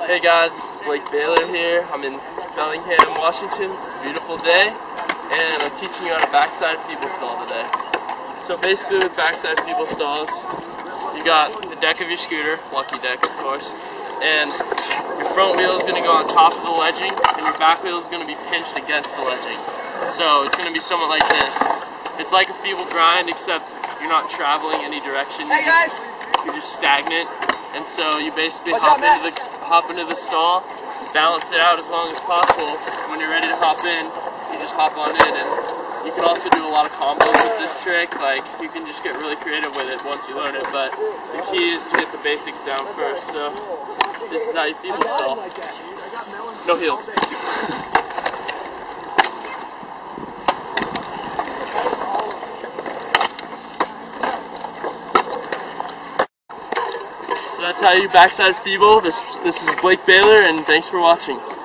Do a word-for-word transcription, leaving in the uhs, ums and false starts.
Hey guys, this is Blake Baylor here. I'm in Bellingham, Washington. It's a beautiful day, and I'm teaching you how to backside feeble stall today. So basically with backside feeble stalls, you got the deck of your scooter, lucky deck of course, and your front wheel is going to go on top of the ledging, and your back wheel is going to be pinched against the ledging. So it's going to be somewhat like this. It's, it's like a feeble grind, except you're not traveling any direction. You're, Hey guys! just, you're just stagnant, and so you basically Watch hop out, into the hop into the stall, balance it out as long as possible. When you're ready to hop in, you just hop on in, and you can also do a lot of combos with this trick. Like, you can just get really creative with it once you learn it, but the key is to get the basics down first. So this is how you feeble stall. No heels. So that's how you backside feeble. This, this is Blake Baylor, and thanks for watching.